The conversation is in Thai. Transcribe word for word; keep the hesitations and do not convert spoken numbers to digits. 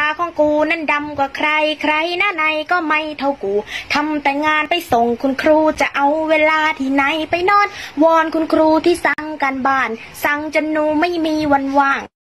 ของกูนั้นดำกว่าใครใครหน้าในก็ไม่เท่ากูทำแต่งานไปส่งคุณครูจะเอาเวลาที่ไหนไปนอนวอนคุณครูที่สั่งการบ้านสั่งจนหนูไม่มีวันว่าง